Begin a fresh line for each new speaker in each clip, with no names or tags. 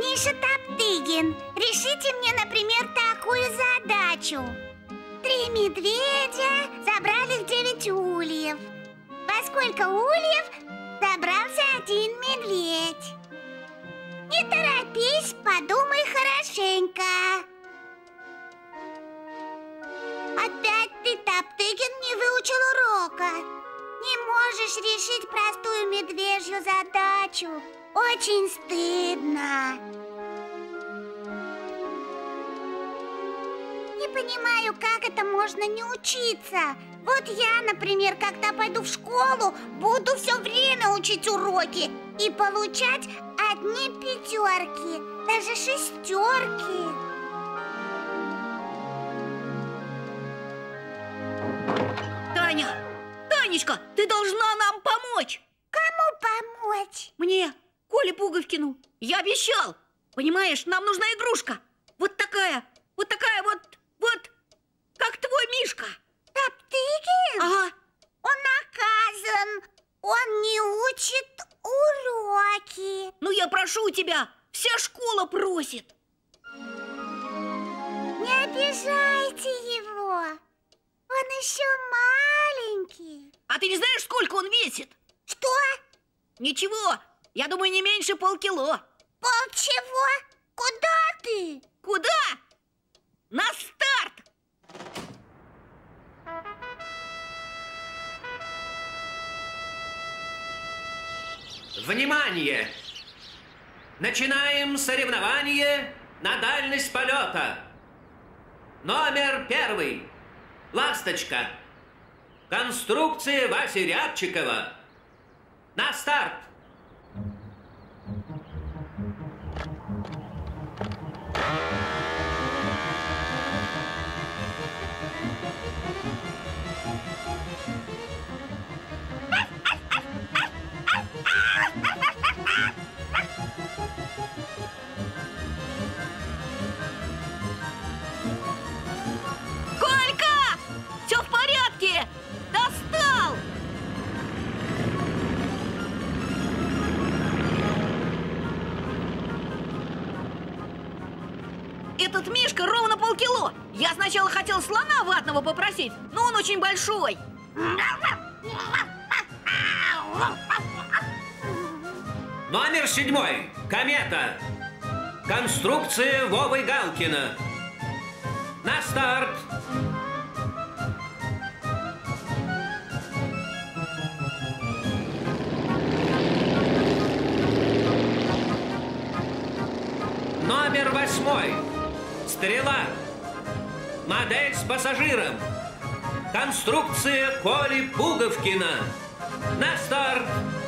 Миша Топтыгин, решите мне, например, такую задачу. 3 медведя забрали в 9 ульев. Во сколько ульев добрался 1 медведь? Не торопись, подумай хорошенько. Опять ты, Топтыгин, не выучил урока. Не можешь решить простую медвежью задачу. Очень стыдно. Не понимаю, как это можно не учиться. Вот я, например, когда пойду в школу, буду все время учить уроки и получать одни 5, даже 6.
Таня! Танечка, ты должна нам помочь!
Кому помочь?
Мне, Коле Пуговкину. Я обещал. Понимаешь, нам нужна игрушка. Вот такая вот, как твой Мишка.
Топтыгин?
Ага.
Он наказан. Он не учит уроки.
Ну, я прошу тебя, вся школа просит.
Не обижайте его. Он еще маленький.
А ты не знаешь, сколько он весит?
Что?
Ничего, я думаю, не меньше полкило.
Полчего? Куда ты?
Куда? На старт!
Внимание! Начинаем соревнование на дальность полета. Номер 1. Ласточка. Конструкция Васи Рябчикова. На старт!
Колька! Все в порядке! Достал! Этот Мишка ровно полкило. Я сначала хотел слона ватного попросить, но он очень большой.
Номер 7. Комета. Конструкция Вовы Галкина. На старт! Номер 8. Стрела. Модель с пассажиром. Конструкция Коли Пуговкина. На старт!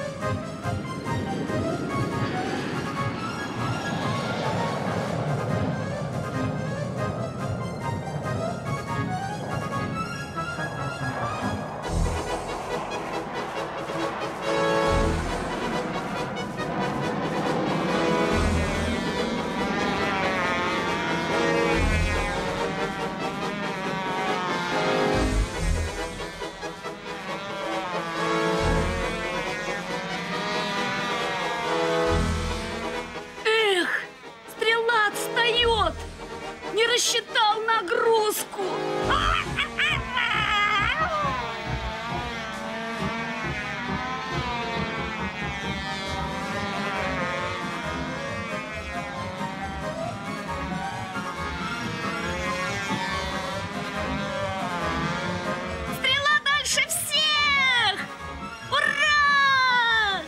Не рассчитал нагрузку. Стрела дальше всех! Ура!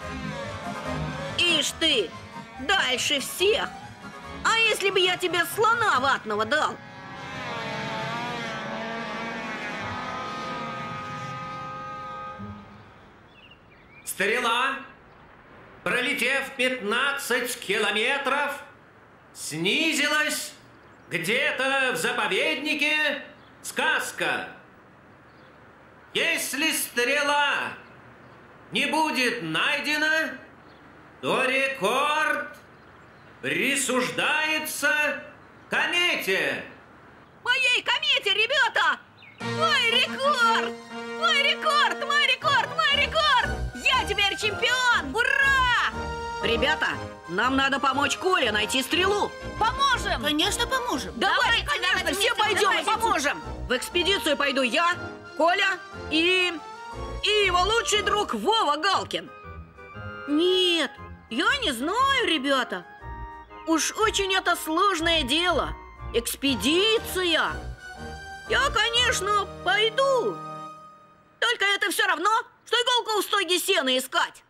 Ишь ты, дальше всех! А если бы я тебе слона ватного дал?
Стрела, пролетев 15 километров, снизилась где-то в заповеднике. Сказка. Если стрела не будет найдена, то рекорд присуждается комете.
Моей комете, ребята! Мой рекорд! Мой рекорд! Мой рекорд! Мой рекорд! Я теперь чемпион! Ура! Ребята, нам надо помочь Коле найти стрелу.
Поможем!
Конечно, поможем.
Давай, конечно, все пойдем и поможем. В экспедицию пойду я, Коля и его лучший друг Вова Галкин. Нет, я не знаю, ребята. Уж очень это сложное дело. Экспедиция. Я, конечно, пойду. Только это все равно, что иголку в стоге сена искать.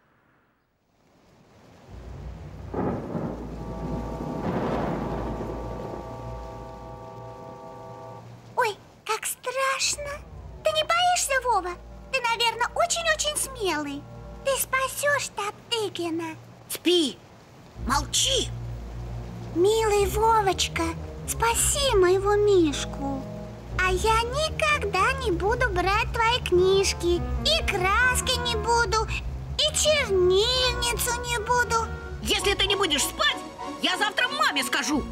Ой, как страшно. Ты не боишься, Вова? Ты, наверное, очень-очень смелый. Ты спасешь Топтыгина.
Спи, молчи.
Милый Вовочка, спаси моего Мишку. А я никогда не буду брать твои книжки. И краски не буду, и чернильницу не буду.
Если ты не будешь спать, я завтра маме скажу.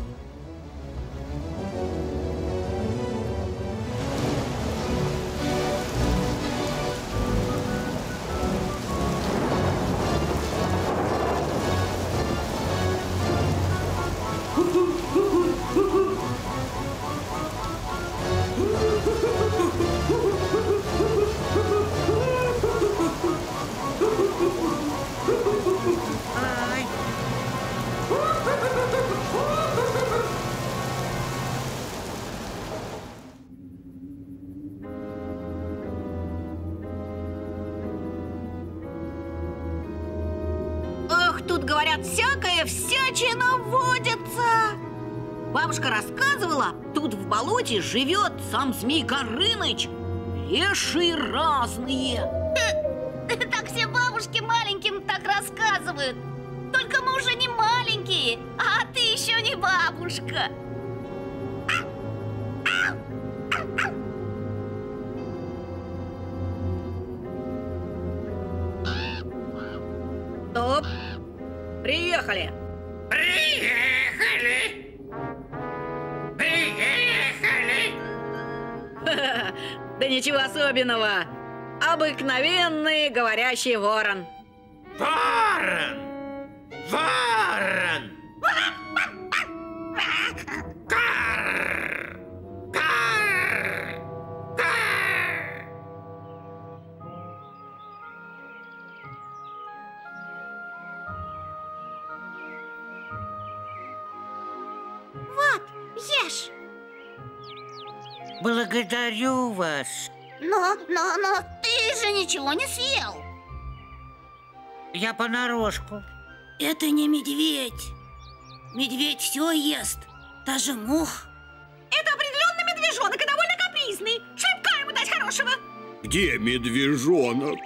Ах, тут, говорят, всякая всячина водится. Бабушка рассказывала, тут в болоте живет сам Змей Горыныч. Лешие разные.
Так все бабушки маленьким так рассказывают. Только мы уже не маленькие, а ты еще не бабушка.
Стоп. Приехали.
Приехали! Приехали!
Да ничего особенного. Обыкновенный говорящий ворон.
Ворон! Ворон! Карр! Карр! Карр!
Вот, ешь.
Благодарю вас.
Но ты же ничего не съел.
Я понарошку.
Это не медведь. Медведь все ест, даже мух.
Это определенно медвежонок и довольно капризный. Шлепка ему дать хорошего.
Где медвежонок?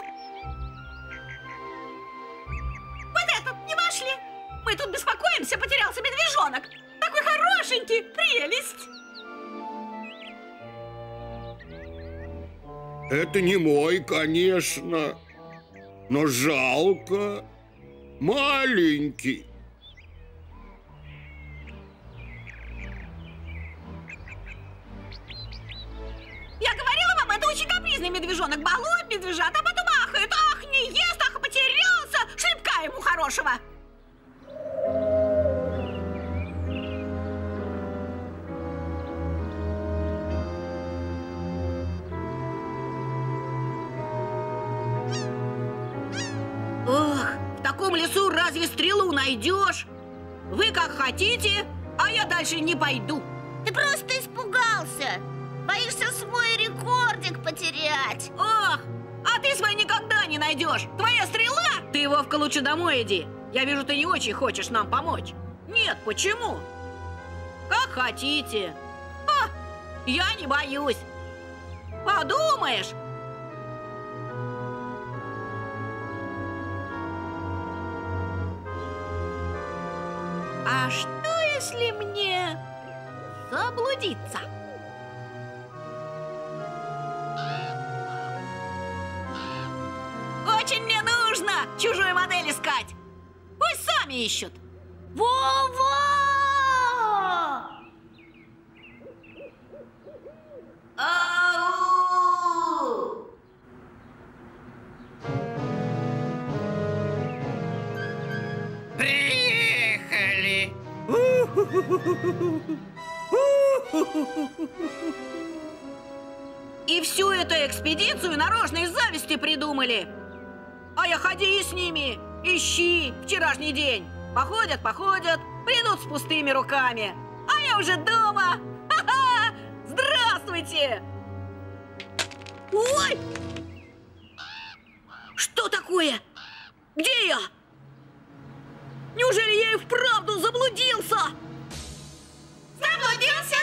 Вот этот, не вошли. Мы тут беспокоимся, потерялся медвежонок. Такой хорошенький, прелесть.
Это не мой, конечно, но жалко. Маленький.
Я говорила вам, это очень капризный медвежонок. Балует медвежат, а потом ахает. Ах, не ест, ах, потерялся. Шлепка ему хорошего. Ох, в таком лесу разве стрелу найдешь? Вы как хотите, а я дальше не пойду.
Ты просто испугался. Боишься свой рекордик потерять.
Ох, а ты свой никогда не найдешь. Твоя стрела? Ты, Вовка, лучше домой иди. Я вижу, ты не очень хочешь нам помочь. Нет, почему? Как хотите. А, я не боюсь. Подумаешь. А что, если мне заблудиться? Очень мне нужно чужую модель искать. Пусть сами ищут.
Вова!
Ау!
Приехали!
И всю эту экспедицию нарочно из зависти придумали. А я ходи с ними, ищи вчерашний день. Походят, придут с пустыми руками. А я уже дома. Ха-ха! Здравствуйте! Ой! Что такое? Где я? Неужели я и вправду заблудился?
Заблудился!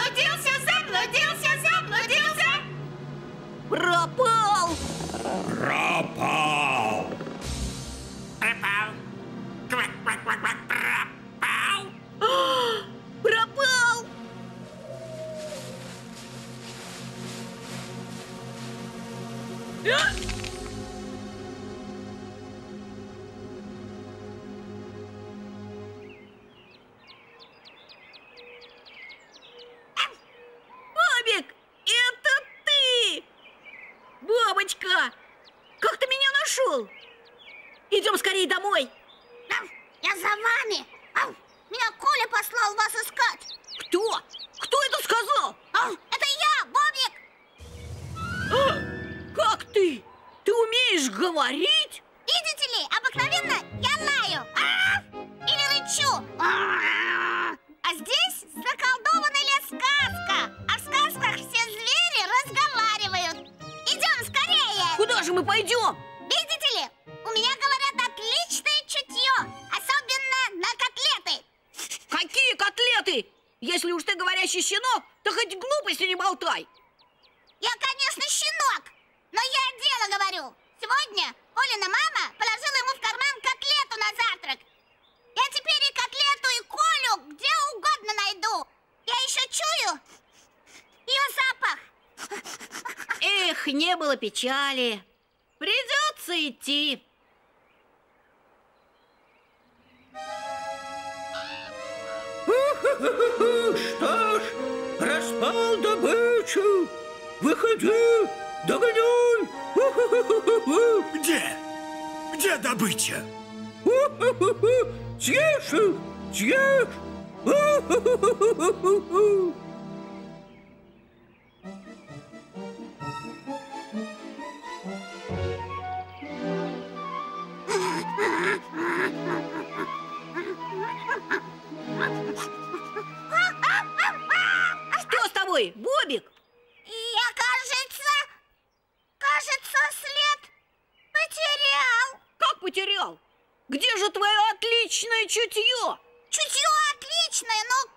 Пропал!
Пропал!
Пропал. Квак-квак-квак-квак, пропал.
Пропал! Бобик, это ты! Бабочка, как ты меня нашел? Идем скорее домой.
Я за вами! Меня Коля послал вас искать!
Кто? Кто это сказал?
Это я, Бобик!
Как ты? Ты умеешь говорить?
Видите ли, обыкновенно я лаю или рычу. А здесь заколдованная сказка. А в сказках все звери разговаривают. Идем скорее!
Куда же мы пойдем?
Видите ли, у меня, говорят, отличное чутье. Особенно на котлеты.
Какие котлеты? Если уж ты говорящий щенок, то хоть глупости не болтай.
Я, конечно, щенок, но я дело говорю. Сегодня Колина мама положила ему в карман котлету на завтрак. Я теперь и котлету, и Колю где угодно найду. Я еще чую ее запах.
Эх, не было печали. Придется идти.
Что ж, распал добычу. Выходи, догоняй.
Где? Где добыча?
Съешь их, съешь.
Что с тобой, Бобик?
Я, кажется, след потерял.
Как потерял? Где же твое отличное чутье?
Чутье отличное, но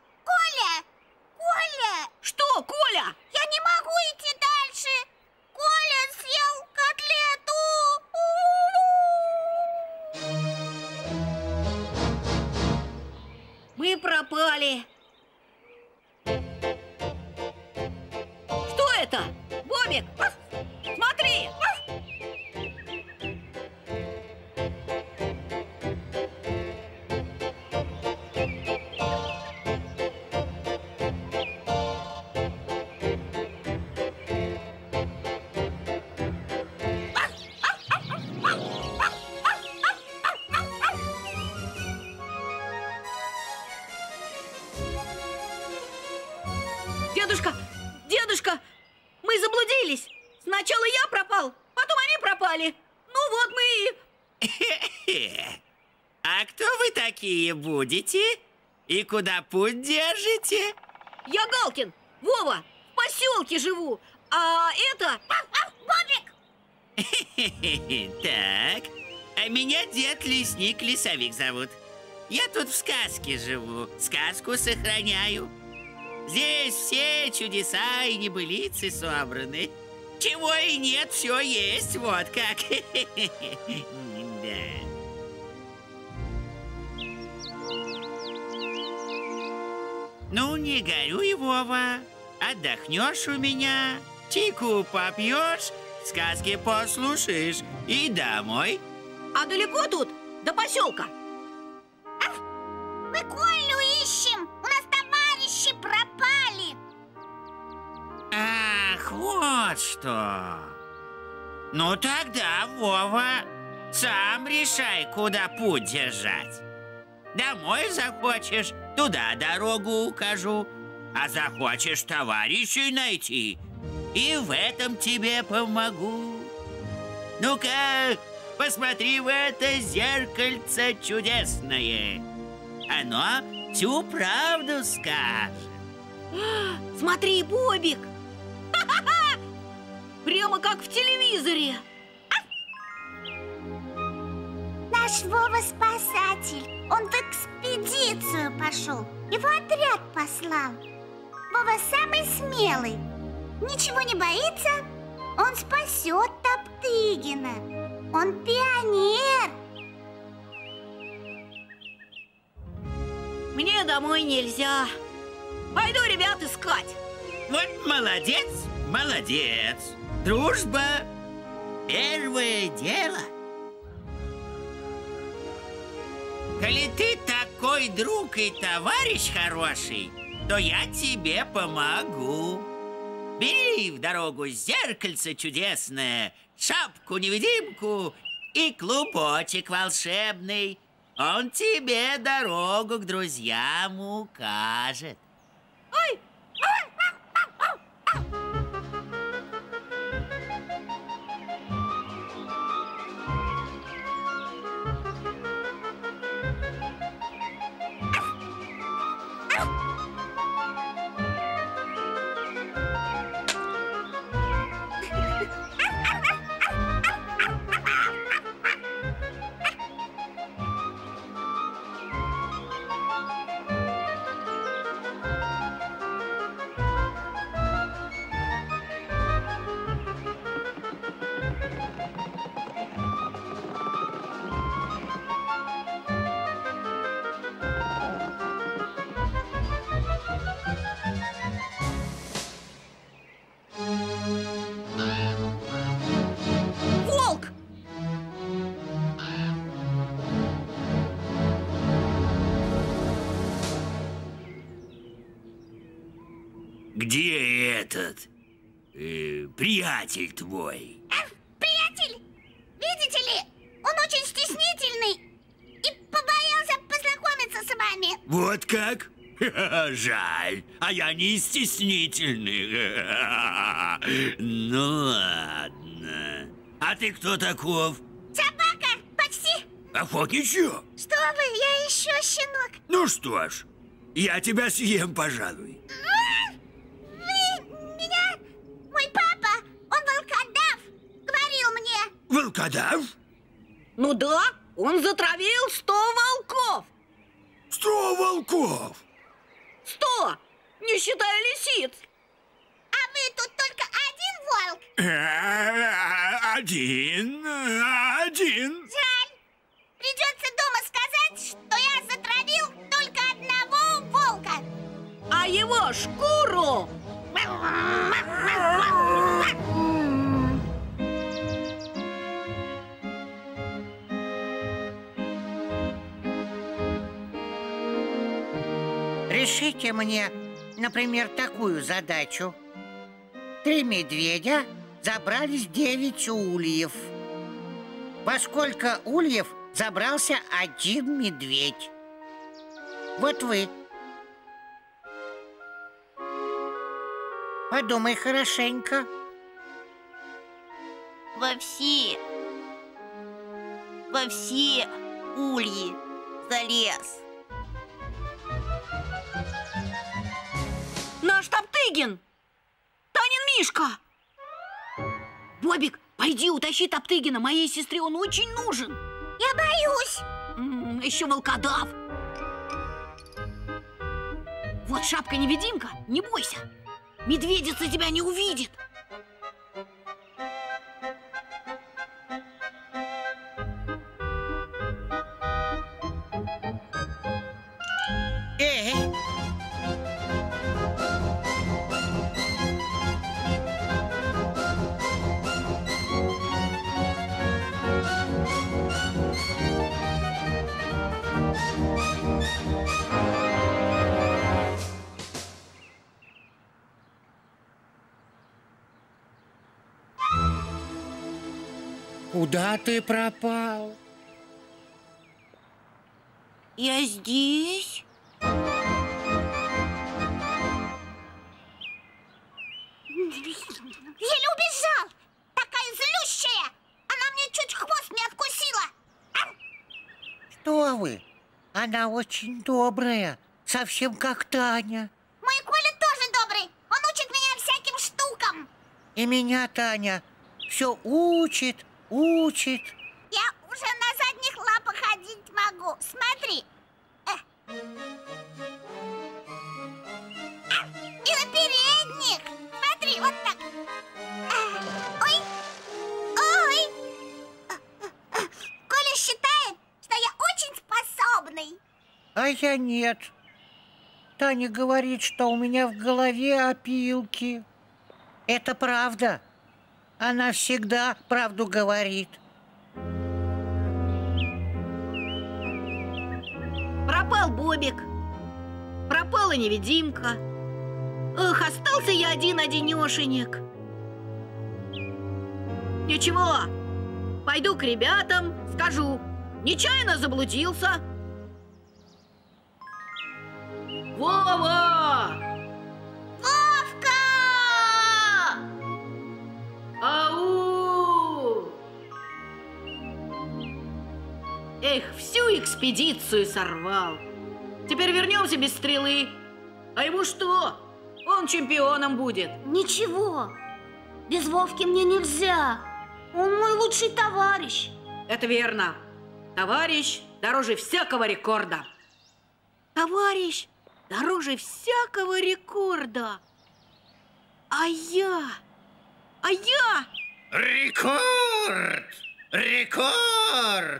Коля,
Что, Коля?
я не могу идти дальше. Коля съел котлету.
Мы пропали. Что это? Бобик, смотри! Дедушка, мы заблудились. Сначала я пропал, потом они пропали. Ну вот мы и...
А кто вы такие будете? И куда путь держите?
Я Галкин, Вова, в поселке живу. А это...
Бобик!
Так, а меня дед Лесник Лесовик зовут. Я тут в сказке живу, сказку сохраняю. Здесь все чудеса и небылицы собраны. Чего и нет, все есть, вот как. Да. Ну, не горюй, Вова. Отдохнешь у меня, чайку попьешь, сказки послушаешь и домой.
А далеко тут, до поселка?
Мы Колю ищем. У нас товарищи пропали.
Ах, вот что. Ну тогда, Вова, сам решай, куда путь держать. Домой захочешь, туда дорогу укажу. А захочешь товарищей найти, и в этом тебе помогу. Ну-ка, посмотри в это зеркальце чудесное. Оно всю правду скажет.
Смотри, Бобик! Ха-ха-ха! Прямо как в телевизоре.
Наш Вова спасатель. Он в экспедицию пошел. Его отряд послал. Вова самый смелый. Ничего не боится. Он спасет Топтыгина. Он пионер.
Мне домой нельзя. Пойду ребят искать.
Вот молодец, молодец. Дружба – первое дело. Коли ты такой друг и товарищ хороший, то я тебе помогу. Бери в дорогу зеркальце чудесное, шапку-невидимку и клубочек волшебный. Он тебе дорогу к друзьям укажет.
Ой! Волк!
Где этот приятель твой?
Приятель, видите ли, он очень стеснительный и побоялся познакомиться с вами.
Вот как? Жаль, а я не стеснительный. Ну ладно. А ты кто таков?
Собака, почти.
Охотничья?
Что вы, я еще щенок.
Ну что ж, я тебя съем, пожалуй.
Вы меня... Мой папа, он волкодав, говорил мне.
Волкодав?
Ну да, он затравил 100 волков.
100 волков!
100, не считая лисиц.
А вы тут только один волк?
Один.
Жаль. Придется дома сказать, что я затравил только одного волка.
А его шкуру...
Решите мне, например, такую задачу. 3 медведя забрались 9 ульев. Во сколько ульев забрался 1 медведь? Вот вы. Подумай хорошенько.
Во все ульи залез.
Наш Топтыгин! Танин Мишка! Бобик, пойди утащи Топтыгина. Моей сестре он очень нужен.
Я боюсь.
Еще волкодав. Вот шапка-невидимка, не бойся. Медведица тебя не увидит.
Куда ты пропал?
Я здесь.
Еле убежал! Такая злющая! Она мне чуть хвост не откусила!
Что вы? Она очень добрая, совсем как Таня.
Мой Коля тоже добрый! Он учит меня всяким штукам!
И меня Таня все учит, учит.
Я уже на задних лапах ходить могу. Смотри. И на передних. Смотри, вот так. Ой. Ой. Коля считает, что я очень способный.
А я нет. Таня говорит, что у меня в голове опилки. Это правда. Она всегда правду говорит.
Пропал Бобик. Пропала невидимка. Эх, остался я один-одинешенек. Ничего, пойду к ребятам, скажу. Нечаянно заблудился. Вова!
Вовка!
Ау! Эх, всю экспедицию сорвал. Теперь вернемся без стрелы. А ему что? Он чемпионом будет.
Ничего, без Вовки мне нельзя. Он мой лучший товарищ.
Это верно. Товарищ дороже всякого рекорда. Товарищ дороже всякого рекорда. А я...
Рекорд! Рекорд!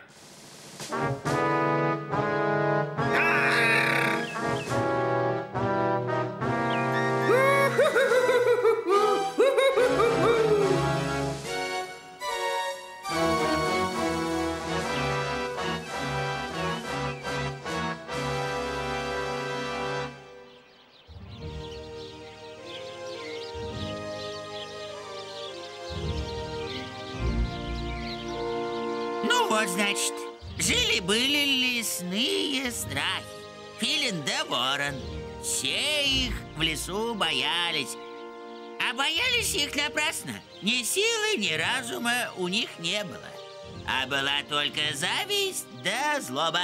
Ну вот, значит, жили-были лесные страхи. Филин да ворон. Все их в лесу боялись. А боялись их напрасно. Ни силы, ни разума у них не было. А была только зависть да злоба.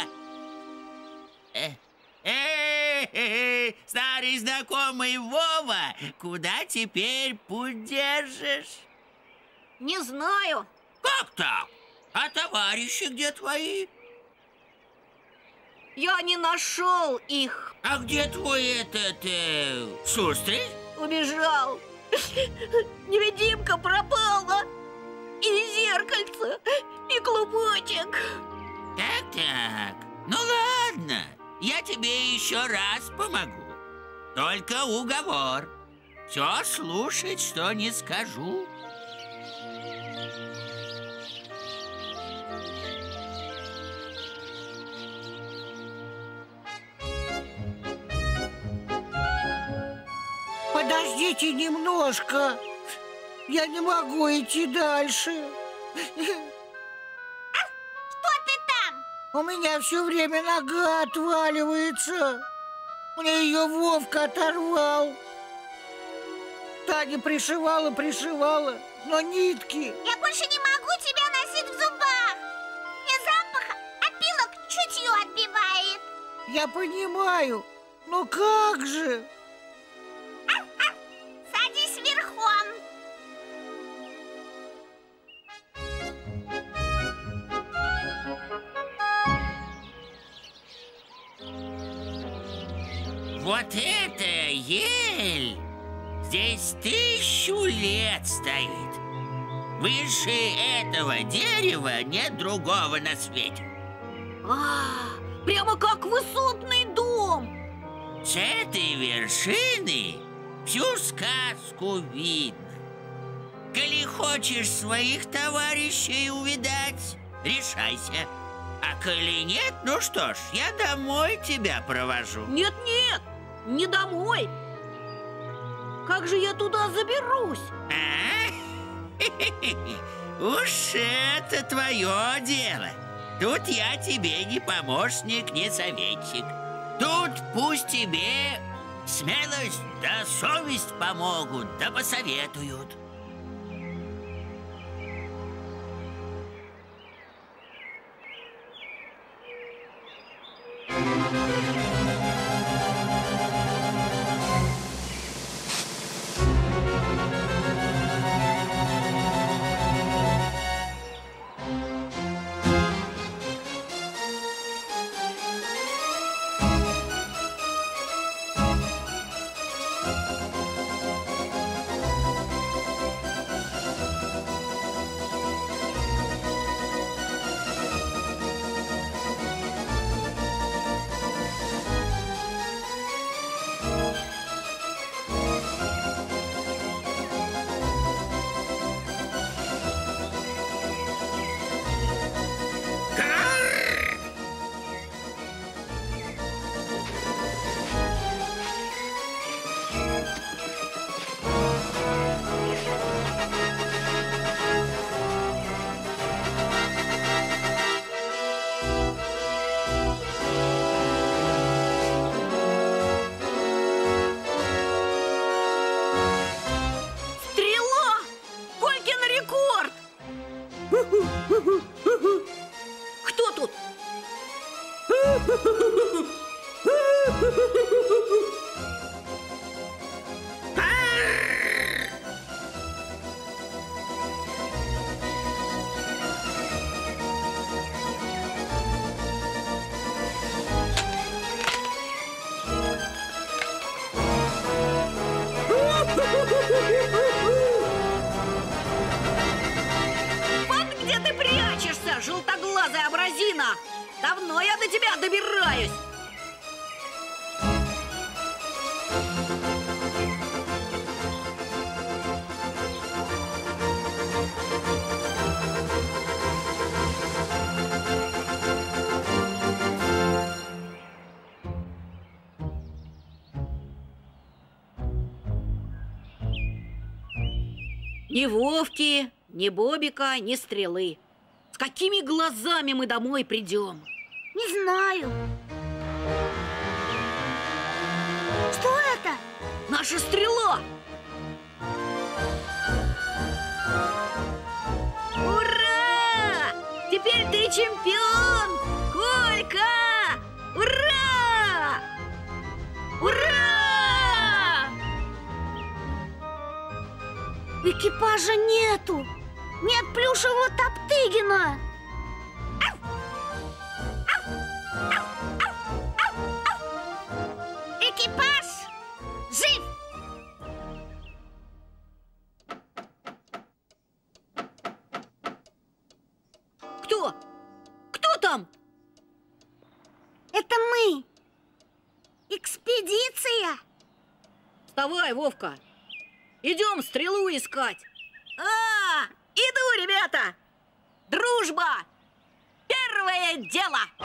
Старый знакомый Вова, куда теперь путь держишь?
Не знаю.
Как так? А товарищи где твои?
Я не нашел их.
А где твой этот, шустрый?
Убежал. Невидимка пропала. И зеркальце, и клубочек.
Так. Ну ладно, я тебе еще раз помогу. Только уговор. Все слушать, что не скажу.
Подождите немножко. Я не могу идти дальше.
Что ты там?
У меня все время нога отваливается. Мне ее Вовка оторвал. Таня пришивала, но нитки.
Я больше не могу тебя носить в зубах. Мне запах опилок чутью отбивает.
Я понимаю, но как же?
Садись верхом.
Вот это ель! Здесь 1000 лет стоит. Выше этого дерева нет другого на свете.
Прямо как высотный дом.
С этой вершины всю сказку видно. Коли хочешь своих товарищей увидать, решайся. А коли нет, ну что ж, я домой тебя провожу.
Нет, не домой. Как же я туда заберусь?
Уж это твое дело. Тут я тебе не помощник, не советчик. Тут пусть тебе смелость да совесть помогут, да посоветуют.
Кто тут? Вот где ты прячешься, желтоглазая абразина! Давно я до тебя добираюсь! Ни Вовки, ни Бобика, ни Стрелы. С какими глазами мы домой придем?
Не знаю. Что это?
Наша Стрела! Ура! Теперь ты чемпион! Колька! Ура! Ура!
Экипажа нету. Нет плюшевого Топтыгина. Экипаж жив.
Кто? Кто там?
Это мы. Экспедиция.
Вставай, Вовка. Идем Стрелу искать. Иду, ребята. Дружба. Первое дело.